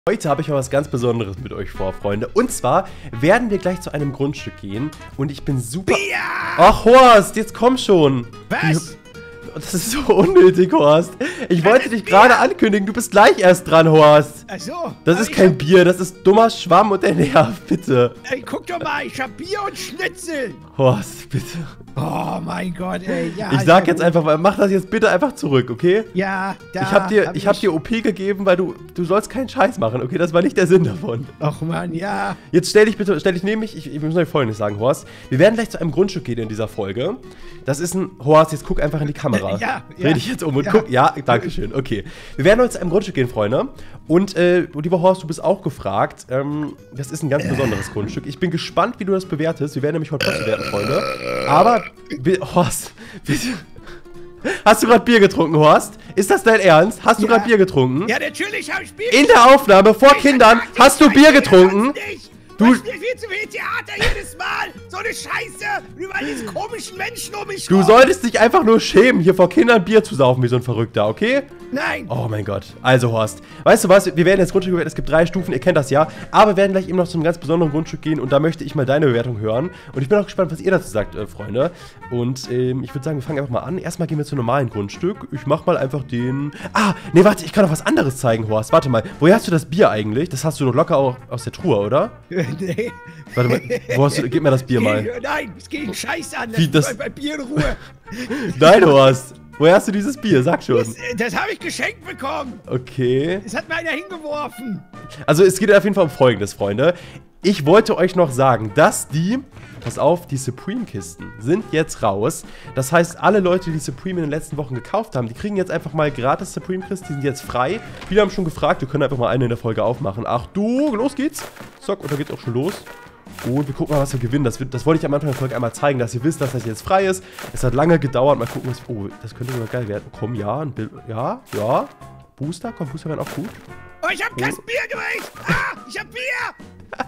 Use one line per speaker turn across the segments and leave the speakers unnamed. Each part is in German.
Heute habe ich mal was ganz Besonderes mit euch vor, Freunde. Und zwar werden wir gleich zu einem Grundstück gehen. Und ich bin super...
Ja!
Ach, Horst, jetzt komm schon.
Was?
Das ist so unnötig, Horst. Ich wollte dich gerade ankündigen. Du bist gleich erst dran, Horst.
Ach so.
Das ist kein Bier, das ist dummer Schwamm und der nervt, bitte.
Ey, guck doch mal, ich hab Bier und Schnitzel.
Horst, bitte.
Oh mein Gott, ey. Ja,
Ich sag jetzt einfach, mach das jetzt bitte einfach zurück, okay?
Ja, da
Ich hab dir OP gegeben, weil du sollst keinen Scheiß machen, okay? Das war nicht der Sinn davon.
Ach man, ja.
Jetzt stell dich neben mich, ich muss euch Folgendes sagen, Horst. Wir werden gleich zu einem Grundstück gehen in dieser Folge. Das ist ein, Horst, jetzt guck einfach in die Kamera.
Ja.
Dreh dich jetzt um und guck, ja, danke schön, okay. Wir werden heute zu einem Grundstück gehen, Freunde. Und, lieber Horst, du bist auch gefragt. Das ist ein ganz besonderes Grundstück. Ich bin gespannt, wie du das bewertest. Wir werden nämlich heute bewerten, Freunde. Aber, Horst, bitte. Hast du gerade Bier getrunken, Horst? Ist das dein Ernst? Hast du gerade Bier getrunken?
Ja, natürlich habe ich Bier
In der Aufnahme vor Kindern hast du Bier getrunken?
Du viel zu viel Theater jedes Mal. So eine Scheiße. Überall diese komischen Menschen um mich
Du
rum.
solltest dich einfach nur schämen, hier vor Kindern Bier zu saufen wie so ein Verrückter, okay?
Nein.
Oh mein Gott. Also, Horst, weißt du was? Wir werden jetzt Grundstück bewerten. Es gibt 3 Stufen, ihr kennt das ja. Aber wir werden gleich eben noch zu einem ganz besonderen Grundstück gehen. Und da möchte ich mal deine Bewertung hören. Und ich bin auch gespannt, was ihr dazu sagt, Freunde. Und ich würde sagen, wir fangen einfach mal an. Erstmal gehen wir zu einem normalen Grundstück. Ich mach mal einfach den... Ah, nee, warte, ich kann noch was anderes zeigen, Horst. Warte mal. Woher hast du das Bier eigentlich? Das hast du doch locker auch aus der Truhe, oder?
Nee.
Warte mal, wo hast du... Gib mir das Bier mal.
Nein, es geht Scheiß an.
Wie, das...
Bei Bier in Ruhe.
Nein, Horst. Woher hast du dieses Bier? Sag schon.
Das habe ich geschenkt bekommen.
Okay.
Das hat mir einer hingeworfen.
Also es geht auf jeden Fall um Folgendes, Freunde. Ich wollte euch noch sagen, dass pass auf, die Supreme-Kisten sind jetzt raus. Das heißt, alle Leute, die Supreme in den letzten Wochen gekauft haben, die kriegen jetzt einfach mal gratis Supreme-Kisten. Die sind jetzt frei. Viele haben schon gefragt, wir können einfach mal eine in der Folge aufmachen. Ach du, los geht's. Zack, und da geht's auch schon los. Und wir gucken mal, was wir gewinnen. Das wollte ich am Anfang der Folge einmal zeigen, dass ihr wisst, dass das jetzt frei ist. Es hat lange gedauert. Mal gucken, was... Oh, das könnte sogar geil werden. Komm, ja, ein Bild... Ja. Booster? Komm, Booster wären auch gut.
Oh, ich hab kein Bier gekriegt. Ah, ich hab Bier.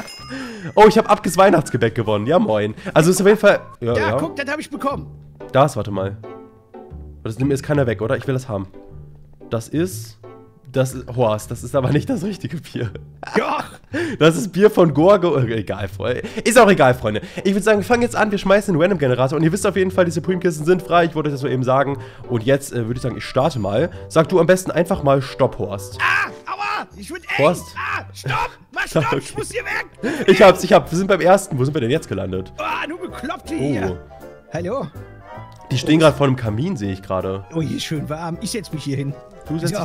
Oh, ich habe Abges Weihnachtsgebäck gewonnen. Ja, moin. Also ist auf jeden Fall... Ja,
guck, das habe ich bekommen.
Das, warte mal. Das nimmt mir jetzt keiner weg, oder? Ich will das haben. Das ist... Horst, das ist aber nicht das richtige Bier.
Ja.
Das ist Bier von Gorgo. Egal, Freunde. Ist auch egal, Freunde. Ich würde sagen, wir fangen jetzt an. Wir schmeißen den Random-Generator. Und ihr wisst auf jeden Fall, die Supreme-Kisten sind frei. Ich wollte euch das so eben sagen. Und jetzt würde ich sagen, ich starte mal. Sag du am besten einfach mal Stopp, Horst.
Ah, aua. Ich würde
Horst.
Stopp. Mach Stopp.
Okay.
Ich muss hier weg.
Ich hab's. Wir sind beim ersten. Wo sind wir denn jetzt gelandet?
Ah, du Bekloppte hier. Hallo.
Die stehen gerade vor einem Kamin, sehe ich gerade.
Oh, hier ist schön warm. Ich setz mich hier hin.
Du setzt dich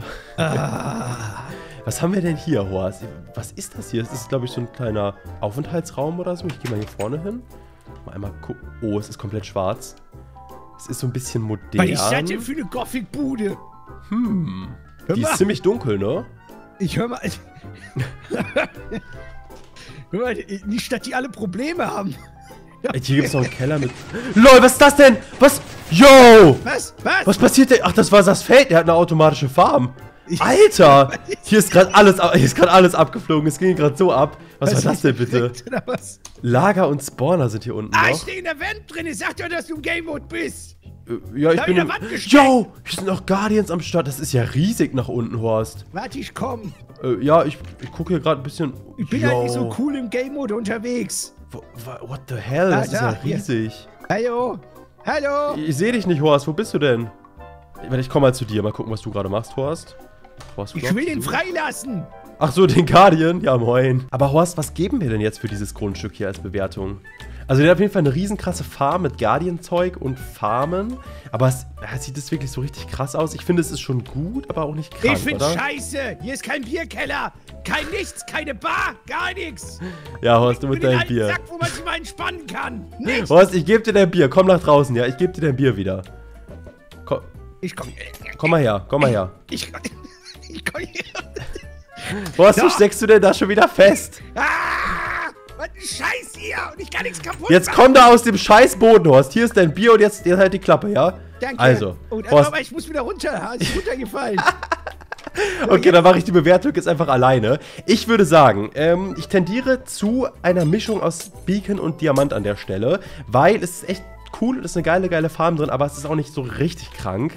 da... Was haben wir denn hier, Horst? Was ist das hier? Das ist, glaube ich, so ein kleiner Aufenthaltsraum oder so. Ich gehe mal hier vorne hin. Mal einmal gucken. Oh, es ist komplett schwarz. Es ist so ein bisschen modern.
Was ist das denn für eine Gothic-Bude?
Die ist ziemlich dunkel, ne?
Ich hör mal... Hör mal, nicht, dass die alle Probleme haben.
Ey, hier gibt's noch einen Keller mit... LOL, was ist das denn? Was? Yo! Was passiert denn? Ach, das war das Feld. Der hat eine automatische Farm. Alter! Hier ist gerade alles abgeflogen. Es ging gerade so ab. Was war das denn bitte? Lager und Spawner sind hier unten noch.
Ich stehe in der Wand drin. Ich sag dir, dass du im Game Mode bist.
Ja, ich bin... Yo! Hier sind noch Guardians am Start. Das ist ja riesig nach unten, Horst.
Warte, ich komm.
Ja, ich gucke hier gerade ein bisschen...
Ich bin halt nicht so cool im Game Mode unterwegs.
What the hell? Das ist ja riesig.
Hallo? Hallo?
Ich sehe dich nicht, Horst. Wo bist du denn? Ich komme mal zu dir. Mal gucken, was du gerade machst, Horst.
Ich will den freilassen.
Ach so, den Guardian? Ja, moin. Aber Horst, was geben wir denn jetzt für dieses Grundstück hier als Bewertung? Also der hat auf jeden Fall eine riesenkrasse Farm mit Guardian-Zeug und Farmen. Aber sieht das wirklich so richtig krass aus? Ich finde, es ist schon gut, aber auch nicht krass,
Ich finde scheiße. Hier ist kein Bierkeller. Kein nichts, keine Bar, gar nichts.
Ja, Horst, du mit deinem Bier.
Sack, wo man sich mal entspannen kann. Nichts.
Horst, ich gebe dir dein Bier. Komm nach draußen, ja? Ich gebe dir dein Bier wieder. Komm. Komm mal her, komm mal her.
Ich komm hier.
Horst, wie steckst du denn da schon wieder fest?
Was ein Scheiß hier und ich kann nichts kaputt
Jetzt komm da aus dem Scheißboden, Horst. Hier ist dein Bier und jetzt halt die Klappe, ja?
Danke.
Also,
Horst. Aber ich muss wieder runter. Ist runtergefallen.
Okay, dann mache ich die Bewertung jetzt einfach alleine. Ich würde sagen, ich tendiere zu einer Mischung aus Beacon und Diamant an der Stelle, weil es ist echt cool und es ist eine geile Farm drin, aber es ist auch nicht so richtig krank.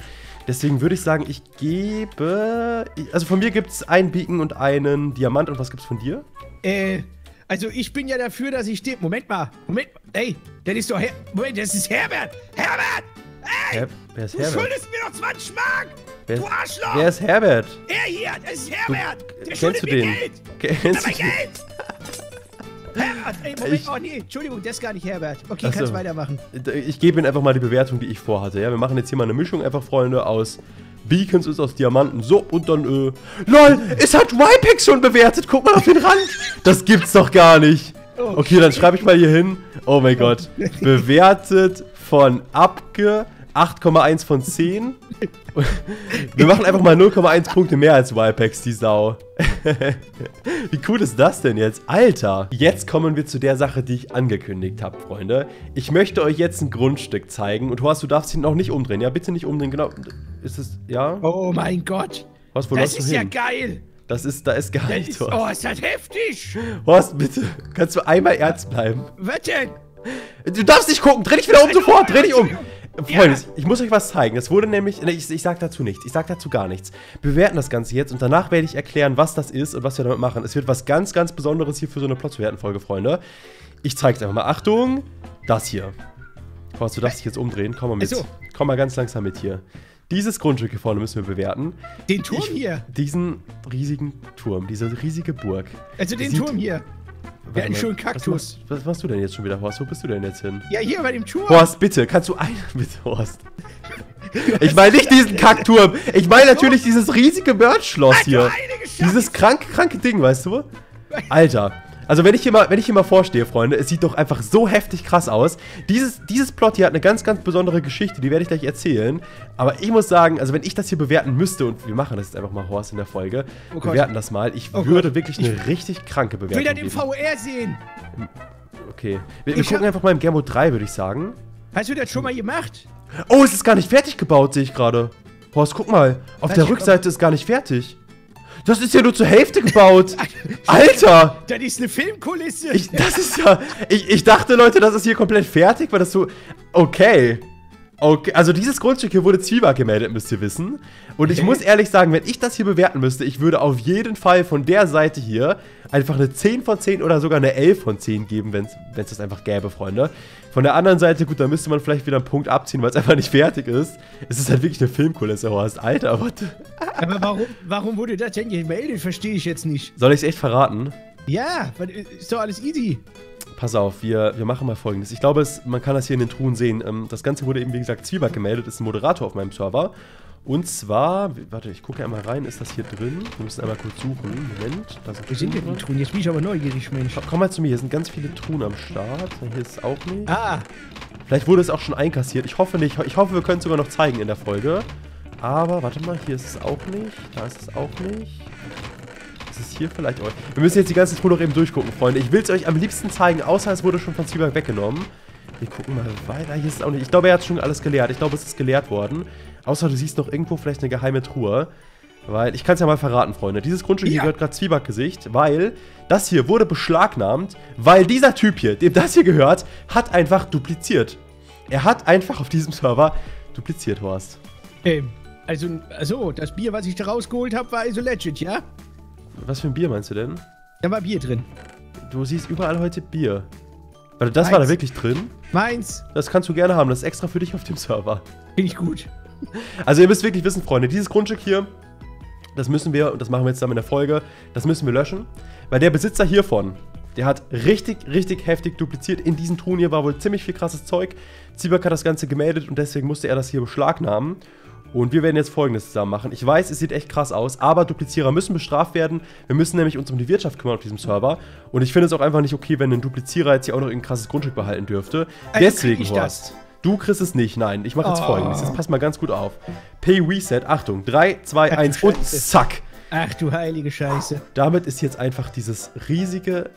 Deswegen würde ich sagen, ich gebe... Also von mir gibt es einen Beacon und einen Diamant. Und was gibt es von dir?
Also ich bin ja dafür, dass ich den... Moment mal. Ey, das ist doch... Moment, das ist Herbert. Herbert! Ey!
Wer ist
Du
Herbert?
schuldest mir doch 20 Mark! Du Arschloch!
Wer ist Herbert?
Er hier, das ist Herbert! Der
Kennst
schuldet
du
mir
den?
Geld!
Kennst
Gib
du
mir
den?
Geld! Herbert, ey, Moment, oh nee, Entschuldigung, das ist gar nicht Herbert. Okay,
Ach so.
kannst weitermachen.
Ich gebe Ihnen einfach mal die Bewertung, die ich vorhatte. Ja, wir machen jetzt hier mal eine Mischung einfach, Freunde, aus Beacons und aus Diamanten. So, und dann, LOL, es hat YPEX schon bewertet. Guck mal auf den Rand. Das gibt's doch gar nicht. Okay, dann schreibe ich mal hier hin. Oh mein Gott. Bewertet von Abge 8,1 von 10. Wir machen einfach mal 0,1 Punkte mehr als YPEX, die Sau. Wie cool ist das denn jetzt? Alter! Jetzt kommen wir zu der Sache, die ich angekündigt habe, Freunde. Ich möchte euch jetzt ein Grundstück zeigen. Und Horst, du darfst ihn auch nicht umdrehen. Ja, bitte nicht umdrehen. Genau. Ist es, ja?
Oh mein Gott!
Horst, wo
Das
läufst du
ist ja
hin?
geil!
Da ist gar nichts, Horst.
Oh, ist das heftig!
Horst, bitte. Kannst du einmal ernst bleiben?
Was denn?
Du darfst nicht gucken. Dreh dich wieder um sofort. Dreh dich um.
Ja.
Freunde, ich muss euch was zeigen. Das wurde nämlich... Ich sag dazu nichts. Ich sag dazu gar nichts. Wir bewerten das Ganze jetzt und danach werde ich erklären, was das ist und was wir damit machen. Es wird was ganz, ganz Besonderes hier für so eine Plot-Bewerten-Folge, Freunde. Ich zeig's einfach mal. Achtung! Das hier. Horst, du darfst dich jetzt umdrehen. Komm mal mit.
So.
Komm mal ganz langsam mit hier. Dieses Grundstück hier vorne müssen wir bewerten.
Den Turm hier.
Diesen riesigen Turm. Diese riesige Burg.
Also den
Sieht-
Turm hier. Der hat einen
Warte mal,
schönen Kaktus.
Was machst du denn jetzt schon wieder, Horst? Wo bist du denn jetzt hin?
Ja, hier bei dem Turm.
Horst, bitte, kannst du bitte, Horst. Ich meine nicht diesen Kackturm. Ich meine natürlich dieses riesige Merch-Schloss hier.
heilige Scheiße.
Dieses kranke Ding, weißt du? Alter. Also wenn ich hier mal vorstehe, Freunde, es sieht doch einfach so heftig krass aus. Dieses Plot hier hat eine ganz, ganz besondere Geschichte, die werde ich gleich erzählen. Aber ich muss sagen, also wenn ich das hier bewerten müsste, und wir machen das jetzt einfach mal, Horst, in der Folge,
Oh Gott.
bewerten das mal, ich
Oh
würde
Gott.
wirklich eine richtig kranke Bewertung
Will er den
geben.
VR sehen?
Okay. Wir
Ich
gucken
hab-
einfach mal im Game 3, würde ich sagen.
Hast du das schon mal gemacht?
Oh, es ist gar nicht fertig gebaut, sehe ich gerade. Horst, guck mal. Auf der
Was?
Rückseite ist gar nicht fertig. Das ist ja nur zur Hälfte gebaut. Alter!
Das ist eine Filmkulisse.
Ich dachte, Leute, das ist hier komplett fertig, weil das so... Okay. Okay, also dieses Grundstück hier wurde Zwieback gemeldet, müsst ihr wissen. Und ich muss ehrlich sagen, wenn ich das hier bewerten müsste, ich würde auf jeden Fall von der Seite hier einfach eine 10 von 10 oder sogar eine 11 von 10 geben, wenn es das einfach gäbe, Freunde. Von der anderen Seite, gut, da müsste man vielleicht wieder einen Punkt abziehen, weil es einfach nicht fertig ist. Es ist halt wirklich eine Filmkulisse, Horst. Alter, what?
Aber warum wurde das denn gemeldet? Verstehe ich jetzt nicht.
Soll ich es echt verraten?
Ja, ist doch alles easy.
Pass auf, wir machen mal Folgendes. Ich glaube, man kann das hier in den Truhen sehen. Das Ganze wurde eben, wie gesagt, Zwieback gemeldet, ist ein Moderator auf meinem Server. Und zwar, warte, ich gucke einmal rein, ist das hier drin? Wir müssen einmal kurz suchen. Moment, da sind
Wo sind denn die Truhen? Jetzt bin ich aber neugierig, Mensch.
Komm mal zu mir, hier sind ganz viele Truhen am Start. Hier ist es auch nicht.
Ah,
Vielleicht wurde es auch schon einkassiert. Ich hoffe nicht. Ich hoffe, wir können es sogar noch zeigen in der Folge. Aber, warte mal, hier ist es auch nicht. Da ist es auch nicht. Ist es hier vielleicht auch? Wir müssen jetzt die ganzen Truhen noch eben durchgucken, Freunde. Ich will es euch am liebsten zeigen, außer es wurde schon von Zwieback weggenommen. Wir gucken mal weiter. Hier ist es auch nicht. Ich glaube, er hat schon alles geleert. Ich glaube, es ist geleert worden. Außer du siehst noch irgendwo vielleicht eine geheime Truhe. Weil, ich kann es ja mal verraten, Freunde. Dieses Grundstück hier gehört gerade Zwieback-Gesicht, weil das hier wurde beschlagnahmt, weil dieser Typ hier, dem das hier gehört, hat einfach dupliziert. Er hat einfach auf diesem Server dupliziert, Horst.
also das Bier, was ich da rausgeholt habe, war also legit, ja?
Was für ein Bier meinst du denn?
Da war Bier drin.
Du siehst überall heute Bier. Warte, das war da wirklich drin?
Meins.
Das kannst du gerne haben, das ist extra für dich auf dem Server.
Finde ich gut.
Also ihr müsst wirklich wissen, Freunde, dieses Grundstück hier, das müssen wir, und das machen wir jetzt dann in der Folge, das müssen wir löschen. Weil der Besitzer hiervon, der hat richtig, richtig heftig dupliziert. In diesen Truhen hier war wohl ziemlich viel krasses Zeug. Zwieback hat das Ganze gemeldet und deswegen musste er das hier beschlagnahmen. Und wir werden jetzt Folgendes zusammen machen. Ich weiß, es sieht echt krass aus, aber Duplizierer müssen bestraft werden. Wir müssen nämlich uns um die Wirtschaft kümmern auf diesem Server. Und ich finde es auch einfach nicht okay, wenn ein Duplizierer jetzt hier auch noch ein krasses Grundstück behalten dürfte.
Also
Deswegen,
krieg ich
Horst, du kriegst es nicht. Nein, ich mache jetzt
Oh.
Folgendes. Jetzt pass mal ganz gut auf. Pay Reset, Achtung, 3, 2, 1 und
Scheiße.
zack.
Ach du heilige Scheiße.
Damit ist jetzt einfach dieses riesige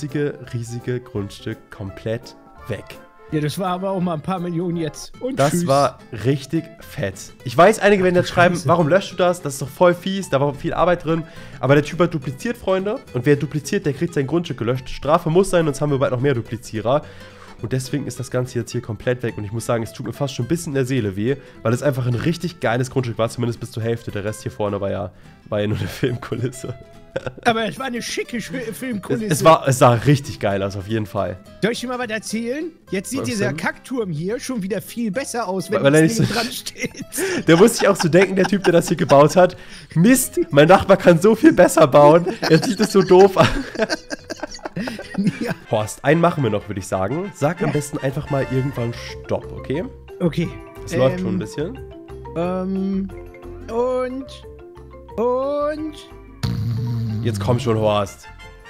Grundstück komplett weg.
Ja, das war aber auch mal ein paar Millionen jetzt. Und
Das
tschüss.
war richtig fett. Ich weiß, einige werden jetzt schreiben,
Scheiße.
warum löscht du das? Das ist doch voll fies, da war viel Arbeit drin. Aber der Typ hat dupliziert, Freunde. Und wer dupliziert, der kriegt sein Grundstück gelöscht. Strafe muss sein, sonst haben wir bald noch mehr Duplizierer. Und deswegen ist das Ganze jetzt hier komplett weg. Und ich muss sagen, es tut mir fast schon ein bisschen in der Seele weh, weil es einfach ein richtig geiles Grundstück war, zumindest bis zur Hälfte. Der Rest hier vorne war ja nur eine Filmkulisse.
Aber es war eine schicke Filmkulisse.
Es sah richtig geil aus, auf jeden Fall.
Soll ich dir mal was erzählen? Jetzt sieht dieser Kackturm hier schon wieder viel besser aus, wenn
weil er
nichts
nicht
neben dran steht.
Der muss sich auch so denken, der Typ, der das hier gebaut hat. Mist, mein Nachbar kann so viel besser bauen. Er sieht es so doof an.
Ja.
Horst, einen machen wir noch, würde ich sagen. Sag am besten einfach mal irgendwann Stopp, okay?
Okay.
Es läuft schon ein bisschen.
Und.
Jetzt komm schon, Horst.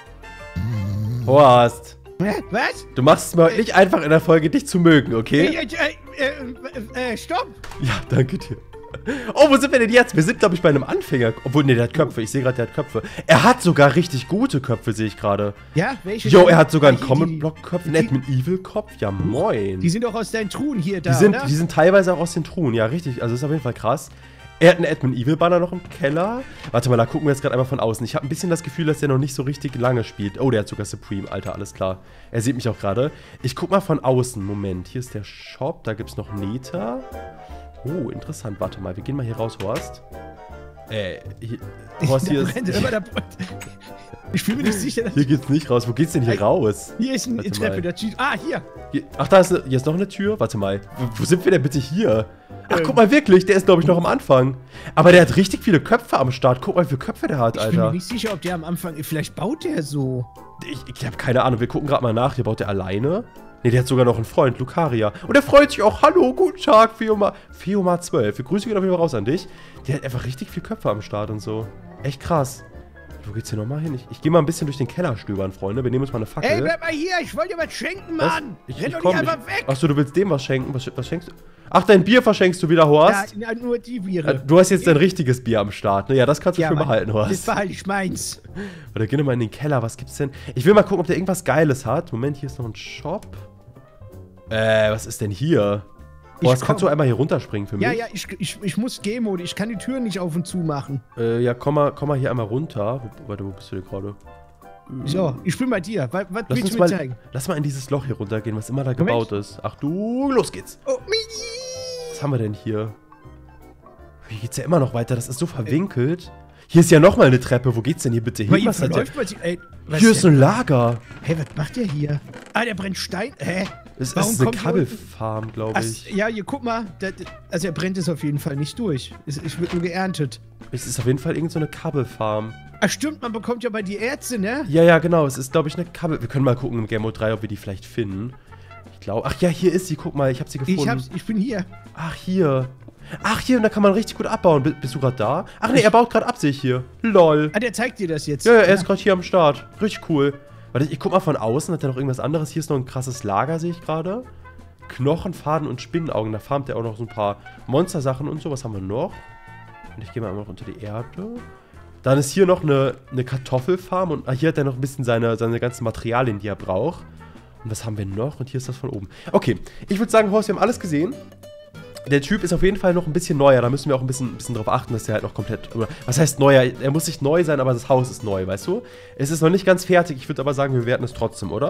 Horst.
Was?
Du machst es mir heute nicht einfach in der Folge, dich zu mögen, okay?
Stopp!
Ja, danke dir. Oh, wo sind wir denn jetzt? Wir sind, glaube ich, bei einem Anfänger. Obwohl, ne, der hat Köpfe. Ich sehe gerade, der hat Köpfe. Er hat sogar richtig gute Köpfe, sehe ich gerade.
Ja, welche?
Jo, er hat sogar einen Comic-Block-Kopf, einen Admin Evil-Kopf. Ja, moin.
Die sind doch aus deinen Truhen hier da,
Die sind teilweise auch aus den Truhen. Ja, richtig. Also, das ist auf jeden Fall krass. Er hat einen Admin Evil Banner noch im Keller. Warte mal, da gucken wir jetzt gerade einmal von außen. Ich habe ein bisschen das Gefühl, dass der noch nicht so richtig lange spielt. Oh, der hat sogar Supreme. Alter, alles klar. Er sieht mich auch gerade. Ich guck mal von außen. Moment, hier ist der Shop. Da gibt's noch Neta. Oh, interessant. Warte mal, wir gehen mal hier raus, Horst. Horst, hier ist...
Ich bin mir nicht sicher.
Hier geht's nicht raus. Wo geht's denn hier raus?
Hier ist eine Treppe. Hier.
Ach, hier ist noch eine Tür. Warte mal. Wo sind wir denn bitte hier? Ach, guck mal, wirklich. Der ist, glaube ich, noch am Anfang. Aber der hat richtig viele Köpfe am Start. Guck mal, wie viele Köpfe der hat, Alter.
Ich bin mir nicht sicher, ob der am Anfang... Vielleicht baut der so.
Ich habe keine Ahnung. Wir gucken gerade mal nach. Hier baut der alleine. Ne, der hat sogar noch einen Freund, Lucaria. Und der freut sich auch. Hallo, guten Tag, Feomar 12. Wir grüßen ihn auf jeden Fall raus an dich. Der hat einfach richtig viele Köpfe am Start und so. Echt krass. Wo geht's hier nochmal hin? Ich gehe mal ein bisschen durch den Keller stöbern, Freunde. Wir nehmen uns mal eine Fackel.
Ey, bleib mal hier. Ich wollte dir was schenken, Mann.
Renn doch nicht einfach weg. Achso, du willst dem was schenken? Was schenkst du? Ach, dein Bier verschenkst du wieder, Horst?
Ja, nur die Biere.
Du hast jetzt dein richtiges Bier am Start, ne? Ja, das kannst du für behalten, Horst.
Das behalte ich meins.
Oder geh mal in den Keller. Was gibt's denn? Ich will mal gucken, ob der irgendwas Geiles hat. Moment, hier ist noch ein Shop. Was ist denn hier? Horst, kannst du einmal hier runterspringen für mich?
Ja, ich muss G-Mode. Ich kann die Türen nicht auf und zu machen.
Ja, komm mal hier einmal runter. Warte, wo bist du denn gerade?
So, ich bin bei dir. Was willst du mir zeigen?
Lass mal in dieses Loch hier runtergehen, was immer da gebaut ist. Ach du, los geht's.
Oh,
was haben wir denn hier? Hier geht's ja immer noch weiter. Das ist so verwinkelt. Hier ist ja nochmal eine Treppe. Wo geht's denn hier bitte hin? Hier ist ein Lager.
Hey, was macht der hier? Ah, der brennt Stein. Hä?
Es ist eine Kabelfarm, glaube ich.
Ja, hier, guck mal. Also er brennt es auf jeden Fall nicht durch. Es wird nur geerntet.
Es ist auf jeden Fall irgend so eine Kabelfarm.
Ach stimmt, man bekommt ja bei die Ärzte, ne?
Ja, genau. Es ist, glaube ich, eine Kabel... Wir können mal gucken im Game Mode 3, ob wir die vielleicht finden. Ich glaube... Ach ja, hier ist sie. Guck mal, ich habe sie gefunden.
Ich bin hier.
Ach, hier. Ach, hier, und da kann man richtig gut abbauen. Bist du gerade da? Ach nee, er baut gerade ab sich hier. Lol.
Ah, der zeigt dir das jetzt.
Ja, er ist gerade hier am Start. Richtig cool. Warte, ich guck mal von außen. Hat er noch irgendwas anderes? Hier ist noch ein krasses Lager, sehe ich gerade. Knochen, Faden und Spinnenaugen. Da farmt er auch noch so ein paar Monstersachen und so. Was haben wir noch? Und ich gehe mal noch unter die Erde. Dann ist hier noch eine Kartoffelfarm. Und hier hat er noch ein bisschen seine ganzen Materialien, die er braucht. Und was haben wir noch? Und hier ist das von oben. Okay, ich würde sagen, Horst, wir haben alles gesehen. Der Typ ist auf jeden Fall noch ein bisschen neuer. Da müssen wir auch ein bisschen drauf achten, dass der halt noch komplett... Oder, was heißt neuer? Er muss nicht neu sein, aber das Haus ist neu, weißt du? Es ist noch nicht ganz fertig. Ich würde aber sagen, wir bewerten es trotzdem, oder?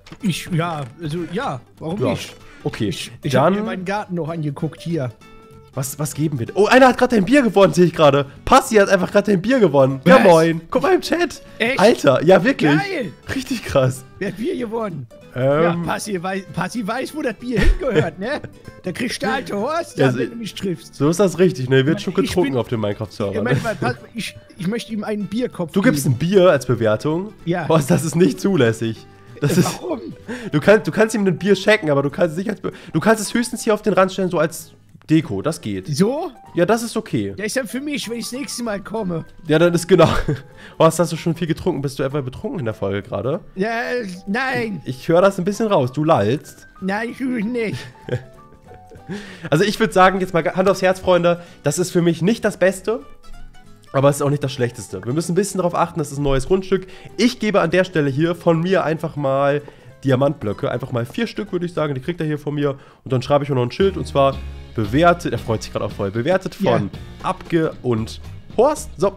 Warum nicht?
Okay,
ich habe mir meinen Garten noch angeguckt, hier.
Was geben wir? Oh, einer hat gerade ein Bier gewonnen, sehe ich gerade. Passi hat einfach gerade ein Bier gewonnen. Ja, moin. Guck mal im Chat.
Echt?
Alter, ja, wirklich.
Geil.
Richtig krass.
Wer hat Bier gewonnen? Ja, Passi weiß, wo das Bier hingehört, ne? Da kriegst du alte Horst, wenn du mich triffst.
So ist das richtig, ne? Wird schon getrunken auf dem Minecraft-Server. Ne?
Ich möchte ihm einen Bierkopf
geben. Du gibst ein Bier als Bewertung?
Ja.
Horst, das ist nicht zulässig.
Warum?
Du kannst ihm ein Bier schenken, aber du kannst es nicht du kannst es höchstens hier auf den Rand stellen, so als Deko. Das geht.
So?
Ja, das ist okay.
Ja, ist dann für mich, wenn ich das nächste Mal komme.
Ja, dann ist genau. Horst, hast du schon viel getrunken? Bist du etwa betrunken in der Folge gerade?
Ja, nein.
Ich höre das ein bisschen raus. Du lallst.
Nein, ich fühle mich nicht.
Also ich würde sagen, jetzt mal Hand aufs Herz, Freunde, das ist für mich nicht das Beste. Aber es ist auch nicht das Schlechteste. Wir müssen ein bisschen darauf achten, das ist ein neues Grundstück. Ich gebe an der Stelle hier von mir einfach mal Diamantblöcke. Einfach mal 4 Stück, würde ich sagen. Die kriegt er hier von mir. Und dann schreibe ich auch noch ein Schild. Und zwar bewertet, er freut sich gerade auch voll, bewertet von Abge und Horst. So,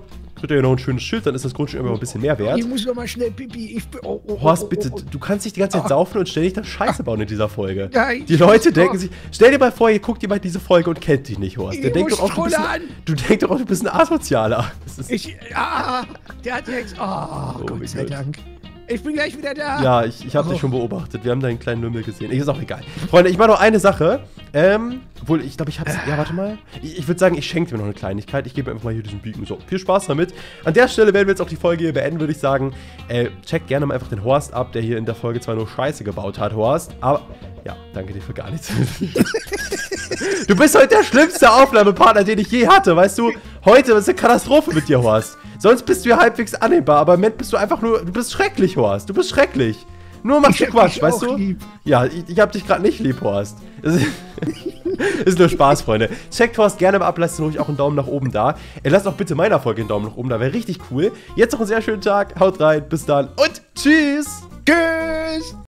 Kriegt ihr ja noch ein schönes Schild, dann ist das Grundstück immer ein bisschen mehr wert.
Ich muss noch mal schnell pipi.
Horst, bitte, du kannst nicht die ganze Zeit saufen und ständig dann Scheiße bauen in dieser Folge.
Nein,
Die Leute denken sich, stell dir mal vor, ihr guckt jemand diese Folge und kennt dich nicht, Horst. Der denkt doch auch, du denkst doch auch, du bist ein Asozialer.
Der hat jetzt, Gott sei
Gott.
Dank. Ich bin gleich wieder da.
Ja, ich habe dich schon beobachtet. Wir haben deinen kleinen Lümmel gesehen. Ist auch egal. Freunde, ich mache noch eine Sache. Obwohl, ich glaube, ich hab's. Ja, warte mal. Ich würde sagen, ich schenke mir noch eine Kleinigkeit. Ich gebe einfach mal hier diesen Beacon. So, viel Spaß damit. An der Stelle werden wir jetzt auch die Folge hier beenden, würde ich sagen. Checkt gerne mal einfach den Horst ab, der hier in der Folge zwar nur Scheiße gebaut hat, Horst. Aber, ja, danke dir für gar nichts. Du bist heute der schlimmste Aufnahmepartner, den ich je hatte, weißt du? Heute ist eine Katastrophe mit dir, Horst. Sonst bist du ja halbwegs annehmbar, aber im Moment bist du einfach nur, du bist schrecklich, Horst. Du bist schrecklich. Nur machst du Quatsch, weißt du? Lieb. Ja, ich hab dich gerade nicht lieb, Horst. Ist nur Spaß, Freunde. Checkt Horst gerne mal ab, lasst ruhig auch einen Daumen nach oben da. Lasst auch bitte meiner Folge einen Daumen nach oben da, wäre richtig cool. Jetzt noch einen sehr schönen Tag, haut rein, bis dann und tschüss!
Tschüss!